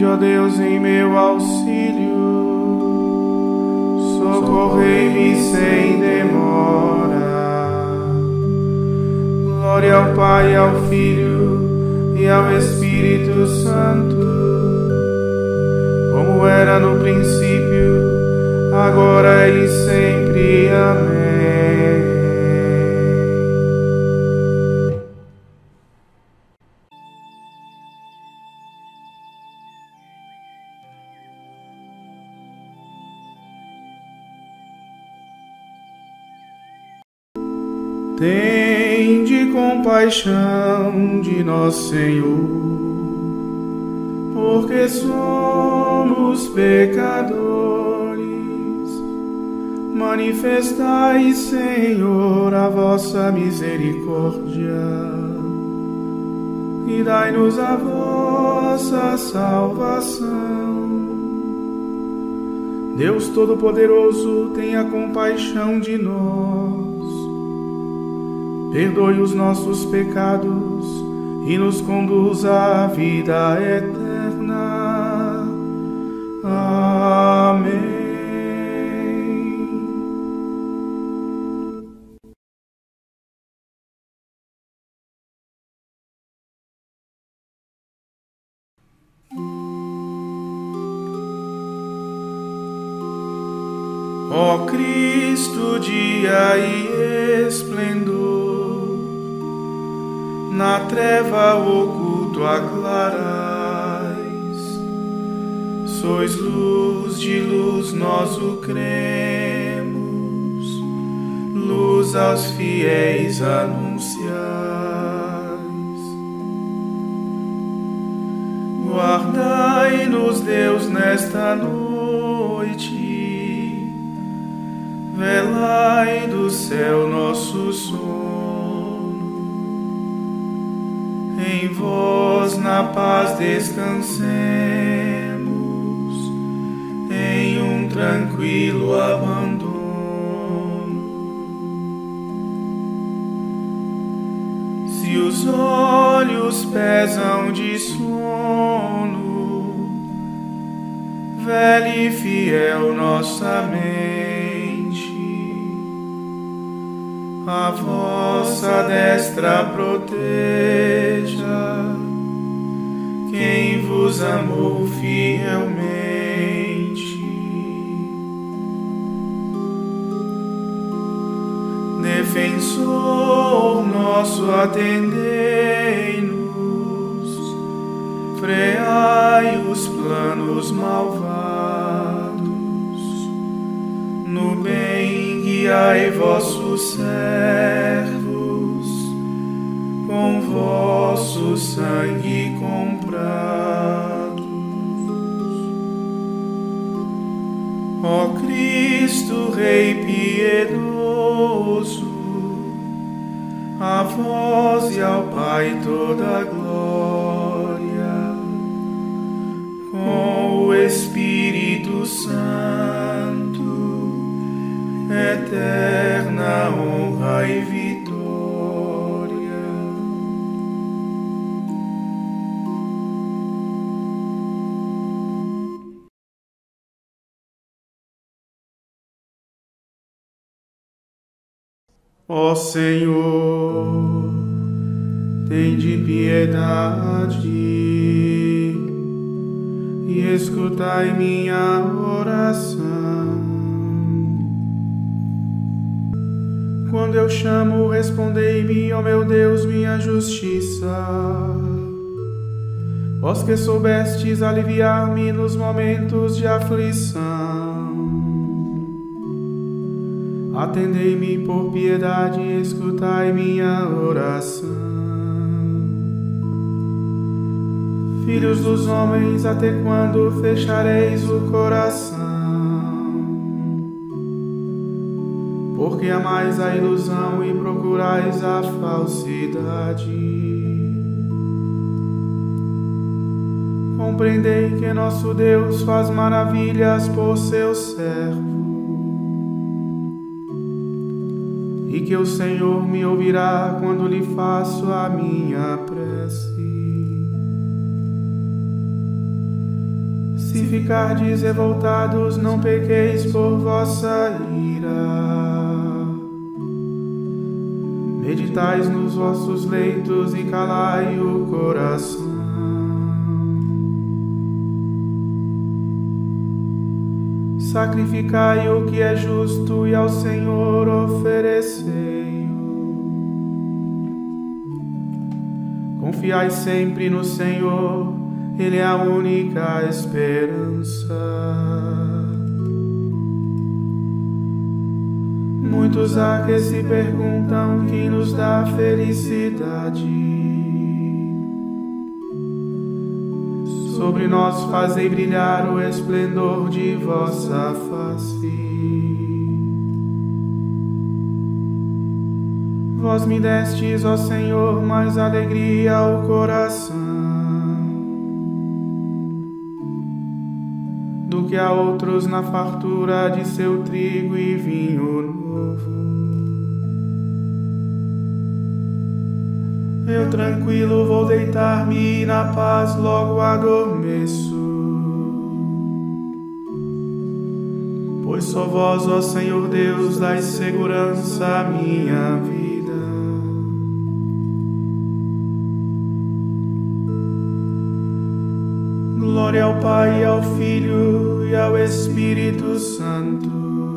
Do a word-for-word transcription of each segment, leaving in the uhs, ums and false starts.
Vinde, ó Deus, em meu auxílio, socorrei-me sem demora. Glória ao Pai, ao Filho e ao Espírito Santo, como era no princípio, agora e sempre. Amém. Tende compaixão de nós, Senhor, porque somos pecadores. Manifestai, Senhor, a vossa misericórdia e dai-nos a vossa salvação. Deus Todo-Poderoso, tenha compaixão de nós. Perdoe os nossos pecados e nos conduza à vida eterna. Amém. Ó Cristo, dia e esplendor, na treva oculto aclarais. Sois luz de luz, nós o cremos, luz aos fiéis anunciais. Guardai-nos, Deus, nesta noite, velai do céu nosso sono. Em vós na paz descansemos, em um tranquilo abandono. Se os olhos pesam de sono, velha e fiel nossa mente, a vossa destra proteja quem vos amou fielmente. Defensor nosso, atendei-nos, freai os planos malvados, no bem guiai vossos servos, com vosso sangue comprados. Ó Cristo, Rei piedoso, a vós e ao Pai toda a glória, com o Espírito Santo, eterna honra e vitória. Ó Senhor, tende piedade e escutai minha oração. Quando eu chamo, respondei-me, ó meu Deus, minha justiça. Vós que soubestes aliviar-me nos momentos de aflição, atendei-me por piedade e escutai minha oração. Filhos dos homens, até quando fechareis o coração? Porque amais a ilusão e procurais a falsidade. Compreendei que nosso Deus faz maravilhas por seu servo, e que o Senhor me ouvirá quando lhe faço a minha prece. Se ficardes revoltados, não pequeis por vossa ira. Meditais nos vossos leitos e calai o coração. Sacrificai o que é justo e ao Senhor oferecei-o. Confiai sempre no Senhor, Ele é a única esperança. Muitos há que se perguntam quem nos dá felicidade. Sobre nós fazei brilhar o esplendor de vossa face. Vós me destes, ó Senhor, mais alegria ao coração do que a outros na fartura de seu trigo e vinho novo. Eu tranquilo vou deitar-me e na paz logo adormeço. Pois só vós, ó Senhor Deus, dais segurança à minha vida. Glória ao Pai, ao Filho e ao Espírito Santo,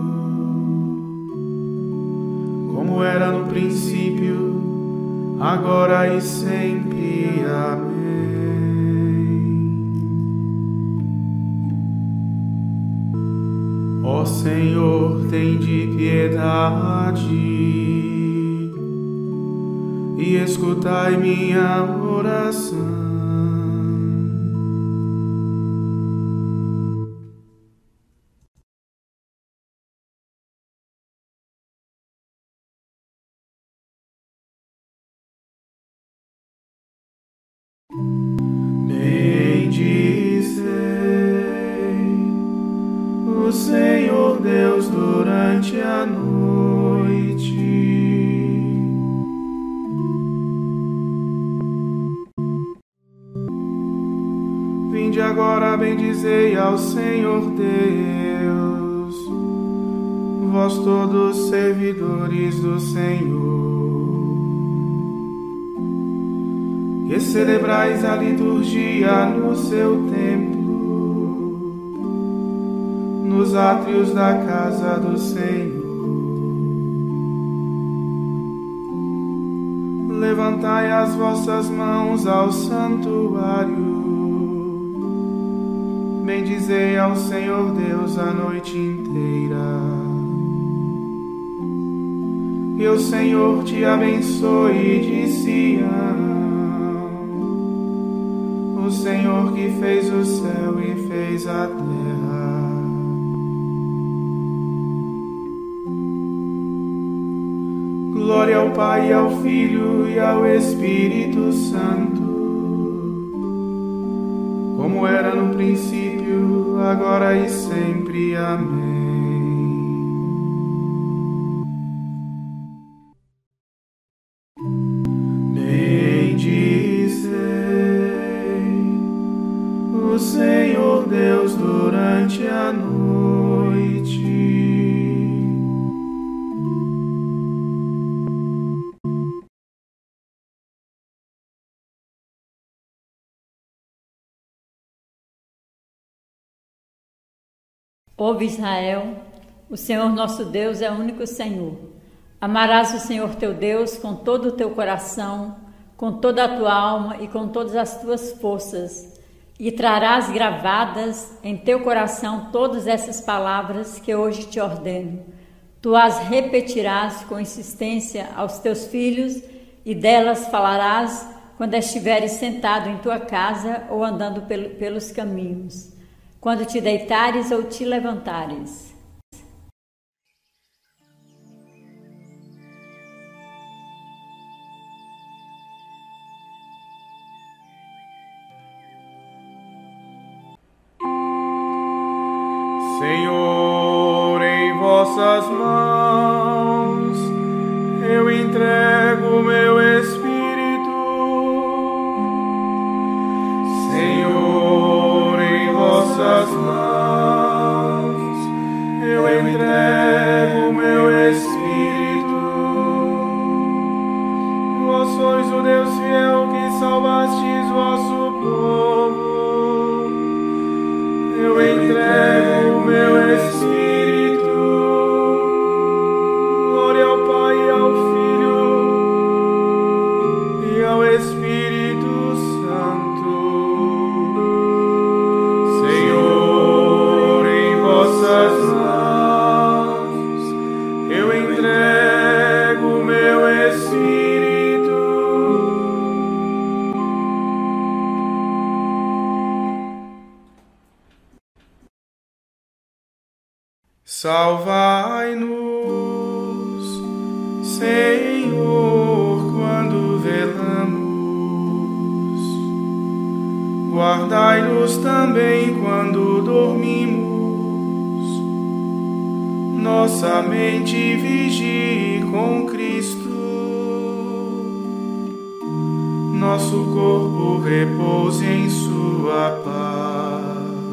como era no princípio, agora e sempre. Amém. Ó Senhor, tende piedade e escutai minha oração. Bendizei o Senhor Deus durante a noite. Vinde agora, bendizei ao Senhor Deus, vós todos servidores do Senhor, que celebrais a liturgia no seu templo, nos átrios da casa do Senhor. Levantai as vossas mãos ao santuário, bendizei ao Senhor Deus a noite inteira. Que o Senhor te abençoe de Sião, o Senhor que fez o céu e fez a terra. Glória ao Pai, ao Filho e ao Espírito Santo, como era no princípio, agora e sempre. Amém. Bendizei o Senhor Deus durante a noite. Ouve, Israel, o Senhor nosso Deus é o único Senhor. Amarás o Senhor teu Deus com todo o teu coração, com toda a tua alma e com todas as tuas forças, e trarás gravadas em teu coração todas essas palavras que hoje te ordeno. Tu as repetirás com insistência aos teus filhos, e delas falarás quando estiveres sentado em tua casa ou andando pel- pelos caminhos, quando te deitares ou te levantares. Senhor, em vossas mãos eu entrego meu espírito. Senhor, em vossas preparastes vosso povo, eu entrego o meu Espírito. Glória ao Pai e ao Filho e ao Espírito Santo. Senhor, em vossas mãos eu entrego o meu Espírito. Salvai-nos, Senhor, quando velamos. Guardai-nos também quando dormimos. Nossa mente vigie com Cristo. Nosso corpo repouse em sua paz.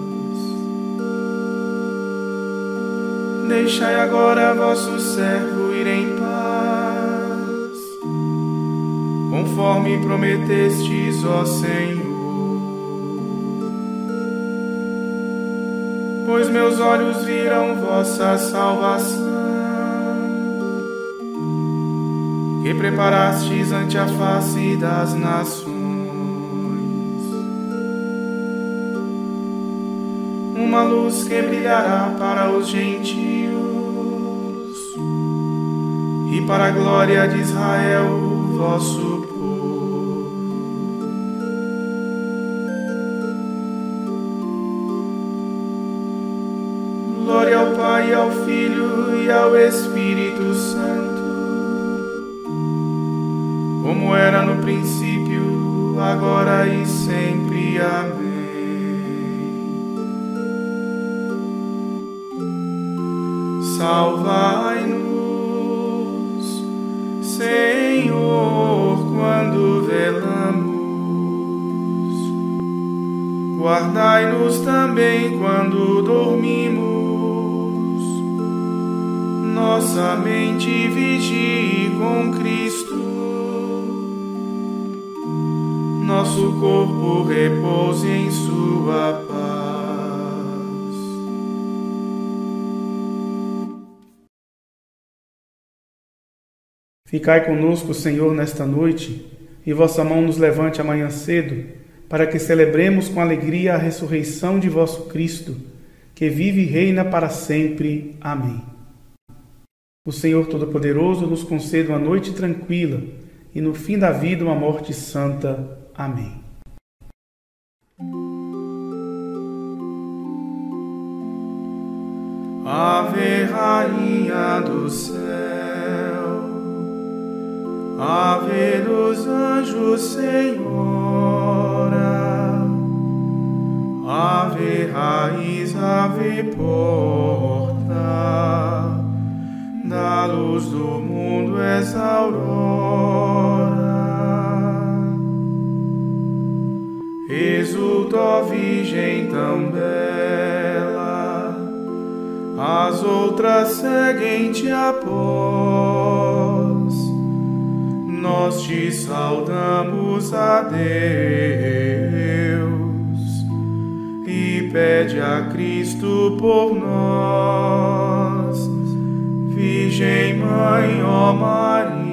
Deixai agora vosso servo ir em paz, conforme prometestes, ó Senhor. Pois meus olhos viram vossa salvação, que preparastes ante a face das nações, uma luz que brilhará para os gentios e para a glória de Israel, vosso povo. Glória ao Pai, ao Filho e ao Espírito Santo, como era no princípio, agora e sempre. Amém. Salvai-nos, Senhor, quando velamos. Guardai-nos também quando dormimos. Nossa mente vigie com Cristo. Nosso corpo repouse em sua paz. Ficai conosco, Senhor, nesta noite, e vossa mão nos levante amanhã cedo, para que celebremos com alegria a ressurreição de vosso Cristo, que vive e reina para sempre. Amém. O Senhor Todo-Poderoso nos conceda uma noite tranquila e no fim da vida uma morte santa. Amém. Ave, Rainha do céu, Ave dos anjos, Senhora, Ave raiz, Ave porta, da luz do mundo és a aurora. Exulta, ó Virgem tão bela, as outras seguem-te após. Nós te saudamos, a Deus, e pede a Cristo por nós. Virgem Mãe, ó Maria,